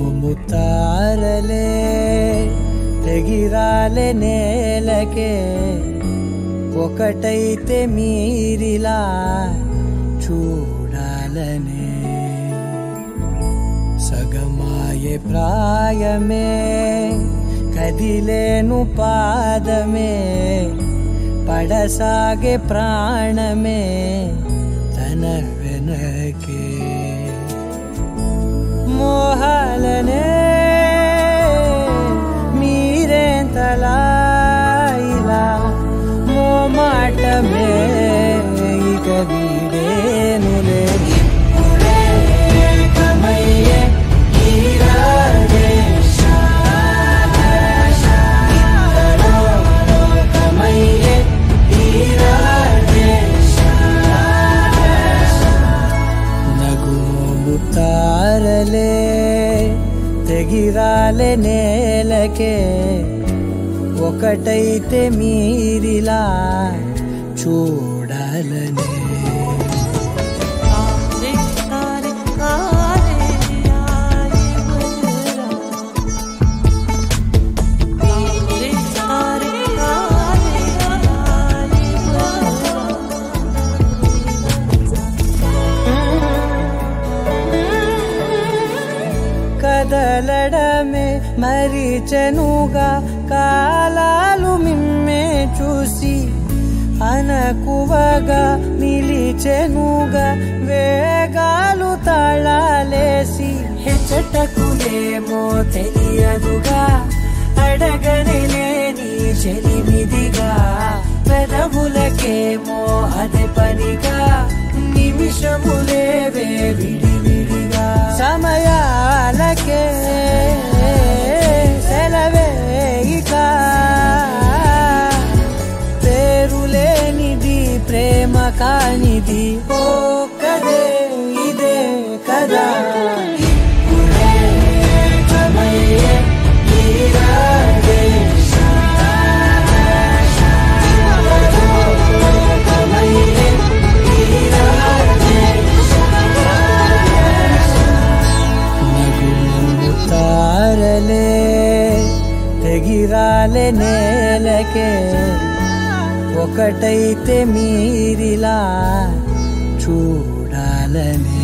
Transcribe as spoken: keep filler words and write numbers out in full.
ముతారలే తెగిరాలే నేలకే ఒకటైతే మీరిలా చూడాలనే సగమాయే ప్రాయమే కదిలేను పాదమే పడసాగే ప్రాణమే తన వెనకే మోహాలనే మీరేంతలా ఇలా మోమాటమే ఇక వీడేనులే ఇప్పుడే కమయ్యే తారలే తెగిరాలే నేలకే ఒకటైతే మీరిలా చూడాలనే కదలడమే మరిచెనుగా కాలాలు మిమ్మే చూసి అనకువగా నిలిచెనుగా వేగాలు తాళాలేసి హెచ్చటకులేమో తెలియదుగా అడగనే లేని చెలిమిదిగా పెదవులకేమో అదే పనిగా నిమిషములేవే విడివిడిగా సమయాలకే సెలవే ఇక పేరులేనిది ప్రేమ కానిది ఓ కదే ఇదే కదా ఇప్పుడే కమయ్యే నీరాడే తారలే తెగిరాలే నేలకే ఒకటైతే మీరిలా చూడాలనే